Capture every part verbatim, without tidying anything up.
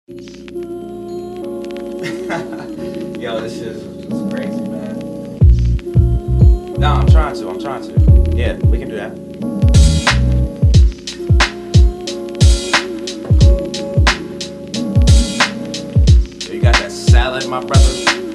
Yo, this shit is is crazy, man. Nah, I'm trying to, I'm trying to. Yeah, we can do that. Yo, you got that salad, my brother?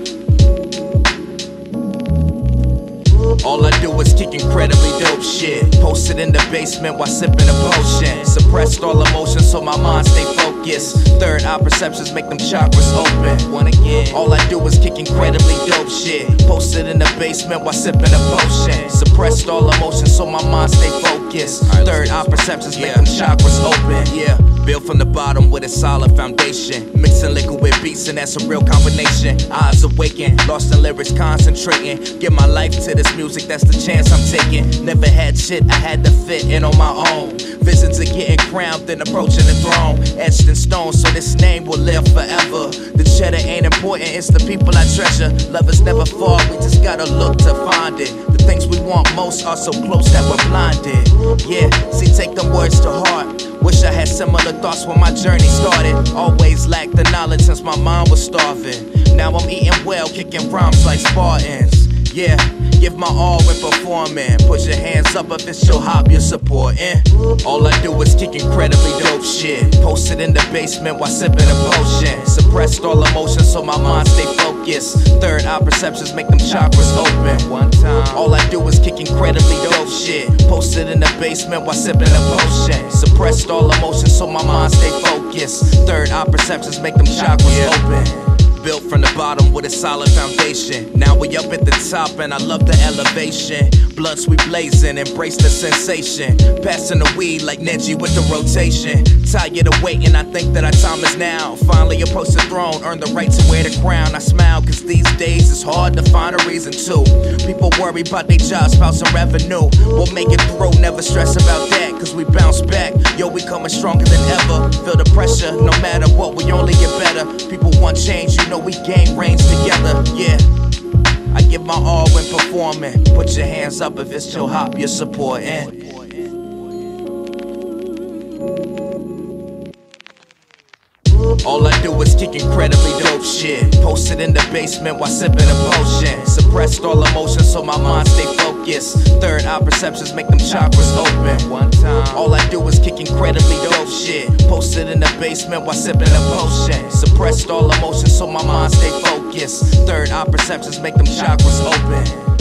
All I do is kick incredibly dope shit. Posted in the basement while sipping a potion. Suppressed all emotions so my mind stay focused. Third eye perceptions make them chakras open. One again. All I do is kick incredibly dope shit. Posted in the basement while sipping a potion. Suppressed all emotions so my mind stay focused. Third eye perceptions make them chakras open. Yeah. Built from the bottom with a solid foundation. Mixing liquid with beats and that's a real combination. Eyes awaken, lost in lyrics concentrating. Give my life to this music, that's the chance I'm taking. Never had shit, I had to fit in on my own. Visions of getting crowned, then approaching the throne. Etched in stone, so this name will live forever. The cheddar ain't important, it's the people I treasure. Lovers never fall, we just gotta look to find it. The things we want most are so close that we're blinded. Yeah, see, take them words to heart. Wish I had similar thoughts when my journey started. Always lacked the knowledge since my mind was starving. Now I'm eating well, kicking rhymes like Spartans. Yeah, give my all when performing. Put your hands up if it's your hop you're supporting. All I do is kick incredibly dope shit. Posted in the basement while sipping a potion. Suppressed all emotions so my mind stay focused. Third eye perceptions make them chakras open. One time. All I do is kick incredibly dope shit. Posted in the basement while sipping a potion. Suppressed all emotions so my mind stay focused. Third eye perceptions make them chakras open. Built from the bottom with a solid foundation. Now we up at the top and I love the elevation. Blunts we blazing, embrace the sensation. Passing the weed like Neji with the rotation. Tired of waiting, I think that our time is now. Finally approach the throne, earn the right to wear the crown. I smile cause these days it's hard to find a reason to. People worry about their jobs, spouse and revenue. We'll make it through, never stress about that cause we bounce back. Yo, we coming stronger than ever. Feel the pressure, no matter what, we only get better. People want change, you know we gain range together, yeah. I give my all when performing. Put your hands up if it's your hop you're supporting. All I do is kick incredibly dope shit. Posted in the basement while sipping a potion. Suppressed all emotions so my mind stay focused. Third eye perceptions make them chakras open. One time. All I do is kick incredibly dope shit. Posted in the basement while sipping a potion. Suppressed all emotions so my mind stay focused. Third eye perceptions make them chakras open.